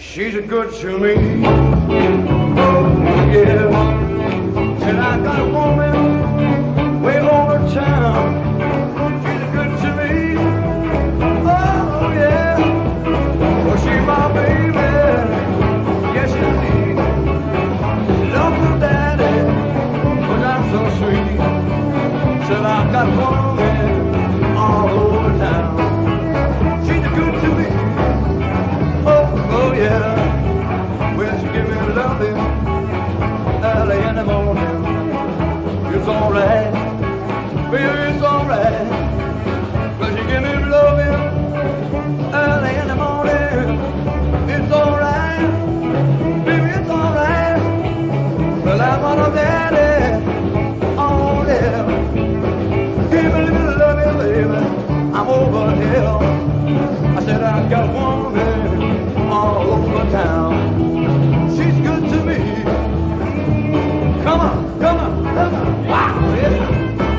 She's a good to me. Oh, yeah. Said I got a woman way over town. She's good to me. Oh, yeah. Well, she's my baby. Yes, indeed. Love her daddy, but I'm so sweet. Said I got a woman all over town. She's good to me. Oh yeah, well she give me loving early in the morning. It's alright, baby, it's alright. Well she give me loving early in the morning. It's alright, baby, it's alright. Well I want a daddy, oh yeah. Give me a little loving, baby, I'm over here. I said I got a woman all over town. She's good to me. Come on, come on, come on. Wow, yeah.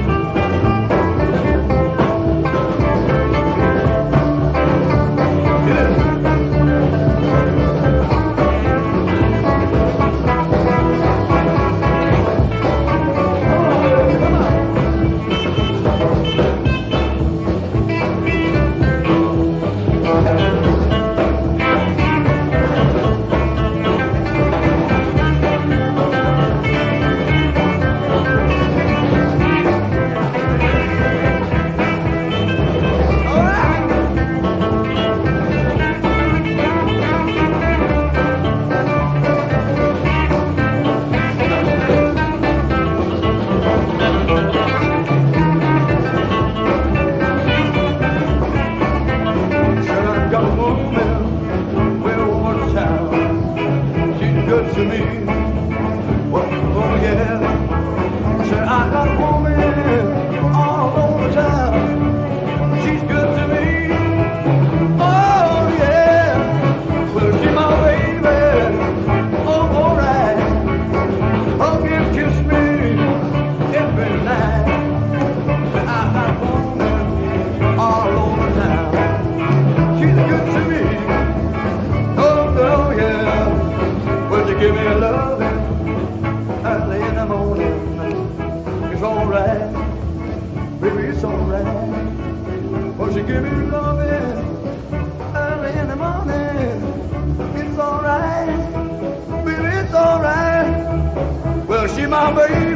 Give me a loving early in the morning. It's alright, baby, it's alright. Well, she give me loving early in the morning. It's alright, baby, it's alright. Well, she my baby.